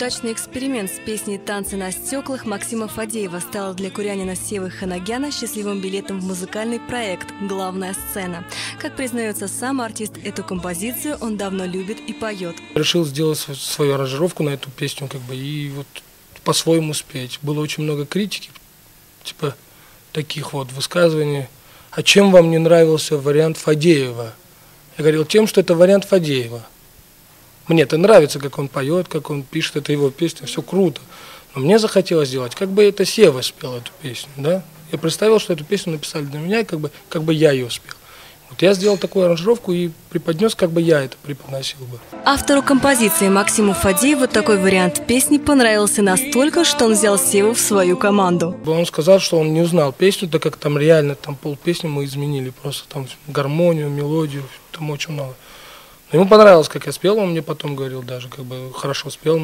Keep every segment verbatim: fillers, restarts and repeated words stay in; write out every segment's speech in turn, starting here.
Удачный эксперимент с песней «Танцы на стеклах» Максима Фадеева стал для курянина Севы Ханагяна счастливым билетом в музыкальный проект «Главная сцена». Как признается сам артист, эту композицию он давно любит и поет. Решил сделать свою аранжировку на эту песню, как бы, и вот по-своему спеть. Было очень много критики, типа таких вот высказываний. А чем вам не нравился вариант Фадеева? Я говорил, тем, что это вариант Фадеева. Мне это нравится, как он поет, как он пишет, это его песня, все круто. Но мне захотелось сделать, как бы это Сева спел эту песню, да? Я представил, что эту песню написали для меня, и как бы, как бы я ее спел. Вот я сделал такую аранжировку и преподнес, как бы я это преподносил бы. Автору композиции Максиму Фадееву такой вариант песни понравился настолько, что он взял Севу в свою команду. Он сказал, что он не узнал песню, так как там реально там полпесни мы изменили, просто там гармонию, мелодию, там очень много. Но ему понравилось, как я спел, он мне потом говорил даже, как бы хорошо спел.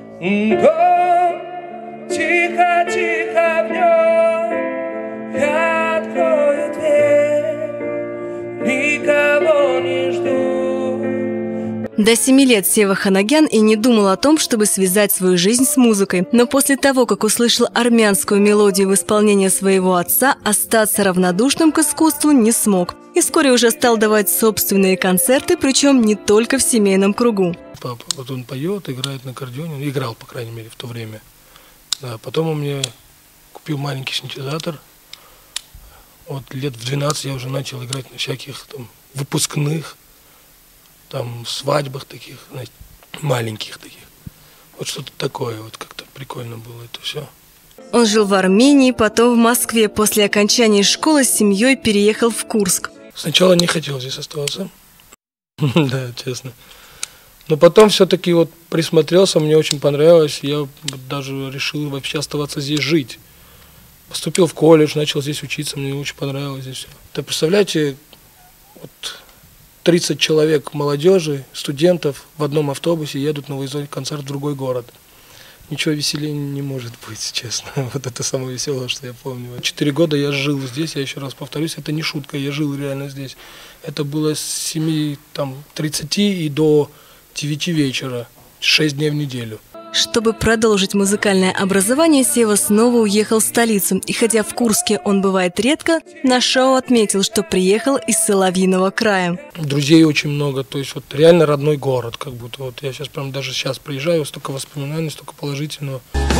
Тихо-тихо в нем я открою дверь, никого не жду. До семи лет Сева Ханагян и не думал о том, чтобы связать свою жизнь с музыкой. Но после того, как услышал армянскую мелодию в исполнении своего отца, остаться равнодушным к искусству не смог. И вскоре уже стал давать собственные концерты, причем не только в семейном кругу. Папа, вот он поет, играет на аккордеоне, играл, по крайней мере, в то время. Да, потом он мне купил маленький синтезатор. Вот лет в двенадцать я уже начал играть на всяких там выпускных, там свадьбах таких, знаете, маленьких таких. Вот что-то такое, вот как-то прикольно было это все. Он жил в Армении, потом в Москве. После окончания школы с семьей переехал в Курск. Сначала не хотел здесь оставаться, да, честно. Но потом все-таки вот присмотрелся, мне очень понравилось, я даже решил вообще оставаться здесь жить. Поступил в колледж, начал здесь учиться, мне очень понравилось здесь все. Да, представляете, вот тридцать человек молодежи, студентов в одном автобусе едут на выездной концерт в другой город. Ничего веселее не может быть, честно. Вот это самое веселое, что я помню. Четыре года я жил здесь, я еще раз повторюсь, это не шутка, я жил реально здесь. Это было с семи тридцати и до девяти вечера, шесть дней в неделю. Чтобы продолжить музыкальное образование, Сева снова уехал в столицу. И хотя в Курске он бывает редко, на шоу отметил, что приехал из Соловьиного края. Друзей очень много, то есть вот реально родной город, как будто. Вот я сейчас прям даже сейчас приезжаю, столько воспоминаний, столько положительного.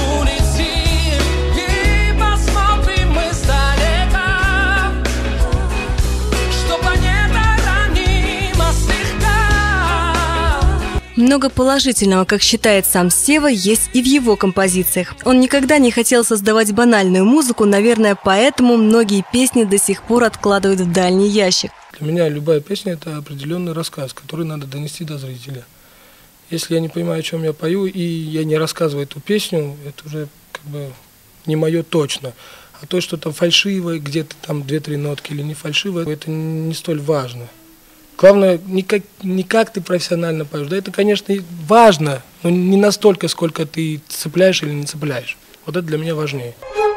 Много положительного, как считает сам Сева, есть и в его композициях. Он никогда не хотел создавать банальную музыку, наверное, поэтому многие песни до сих пор откладывают в дальний ящик. Для меня любая песня – это определенный рассказ, который надо донести до зрителя. Если я не понимаю, о чем я пою, и я не рассказываю эту песню, это уже как бы не мое точно. А то, что там фальшивое, где-то там две-три нотки или не фальшивое, это не столь важно. Главное, не как, не как ты профессионально поешь. Да, это, конечно, важно, но не настолько, сколько ты цепляешь или не цепляешь. Вот это для меня важнее.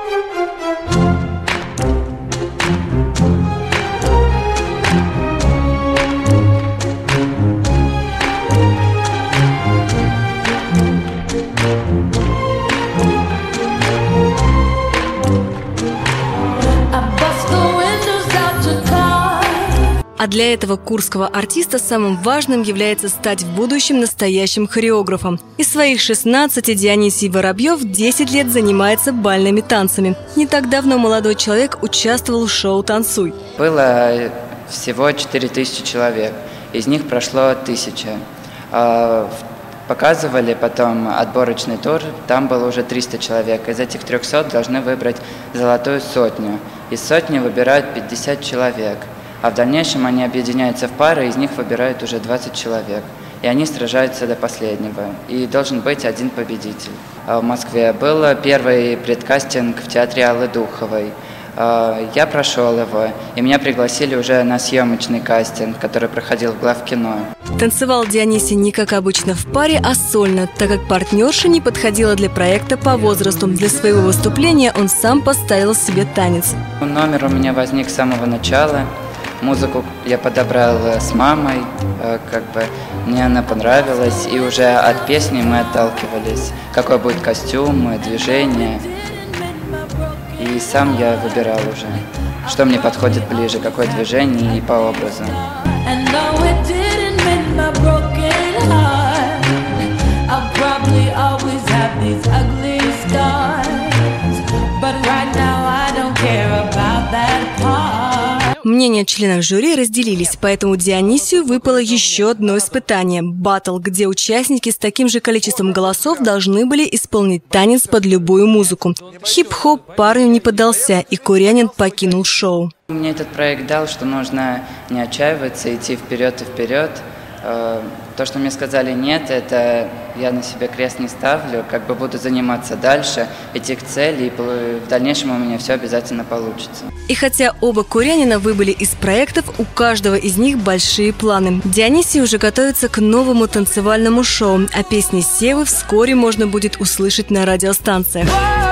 А для этого курского артиста самым важным является стать в будущем настоящим хореографом. Из своих шестнадцати Дионисий Воробьев десять лет занимается бальными танцами. Не так давно молодой человек участвовал в шоу «Танцуй». Было всего четыре тысячи человек, из них прошло тысяча. Показывали потом отборочный тур, там было уже триста человек. Из этих трехсот должны выбрать золотую сотню. Из сотни выбирают пятьдесят человек. А в дальнейшем они объединяются в пары, из них выбирают уже двадцать человек. И они сражаются до последнего. И должен быть один победитель. В Москве был первый предкастинг в театре Аллы Духовой. Я прошел его, и меня пригласили уже на съемочный кастинг, который проходил в главкино. Танцевал Дионисий не как обычно в паре, а сольно, так как партнерша не подходила для проекта по возрасту. Для своего выступления он сам поставил себе танец. Номер у меня возник с самого начала. Музыку я подобрал с мамой, как бы мне она понравилась, и уже от песни мы отталкивались, какой будет костюм, движение. И сам я выбирал уже, что мне подходит ближе, какое движение и по образу. Мнения членов жюри разделились, поэтому Дионисию выпало еще одно испытание – баттл, где участники с таким же количеством голосов должны были исполнить танец под любую музыку. Хип-хоп парню не поддался, и Курянин покинул шоу. Мне этот проект дал, что нужно не отчаиваться, идти вперед и вперед. То, что мне сказали нет, это я на себе крест не ставлю, как бы буду заниматься дальше, идти к цели, и в дальнейшем у меня все обязательно получится. И хотя оба Курянина выбыли из проектов, у каждого из них большие планы. Дионисий уже готовится к новому танцевальному шоу, а песни Севы вскоре можно будет услышать на радиостанциях.